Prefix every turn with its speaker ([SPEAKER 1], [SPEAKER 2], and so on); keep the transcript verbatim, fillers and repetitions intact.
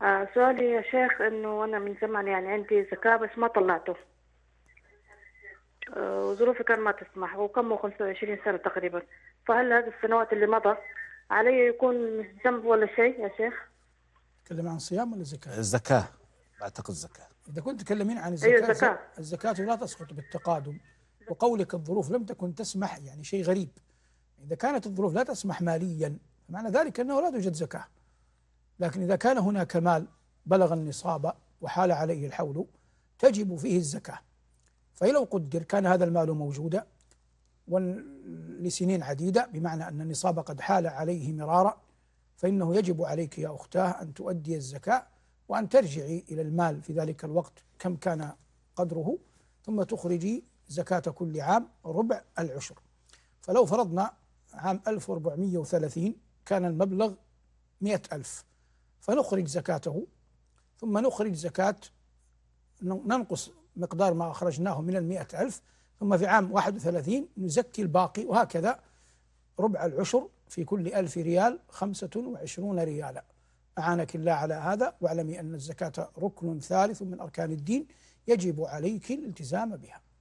[SPEAKER 1] آه سؤالي يا شيخ انه انا من زمان يعني عندي زكاة بس ما طلعته. آه وظروفي كان ما تسمح، وكم خمسة وعشرين سنة تقريبا. فهل هذه السنوات اللي مضى علي يكون ذنب ولا شيء يا شيخ؟
[SPEAKER 2] تكلم عن صيام ولا زكاة؟
[SPEAKER 3] الزكاة، بعتق الزكاة.
[SPEAKER 2] إذا كنت تكلمين عن
[SPEAKER 1] ايوه
[SPEAKER 2] الزكاة،
[SPEAKER 1] زكاة.
[SPEAKER 2] الزكاة لا تسقط بالتقادم، وقولك الظروف لم تكن تسمح يعني شيء غريب. إذا كانت الظروف لا تسمح ماليا معنى ذلك أنه لا توجد زكاة. لكن إذا كان هناك مال بلغ النصاب وحال عليه الحول تجب فيه الزكاة. فلو قدر كان هذا المال موجودا ولسنين عديدة، بمعنى أن النصاب قد حال عليه مرارا، فإنه يجب عليك يا أختاه أن تؤدي الزكاة، وأن ترجعي إلى المال في ذلك الوقت كم كان قدره، ثم تخرجي زكاة كل عام ربع العشر. فلو فرضنا عام ألف وأربعمائة وثلاثين كان المبلغ مئة ألف، فنخرج زكاته، ثم نخرج زكاة ننقص مقدار ما أخرجناه من المئة ألف، ثم في عام واحد وثلاثين نزكي الباقي، وهكذا ربع العشر في كل ألف ريال خمسة وعشرون ريالا. أعانك الله على هذا، واعلمي أن الزكاة ركن ثالث من أركان الدين يجب عليك الالتزام بها.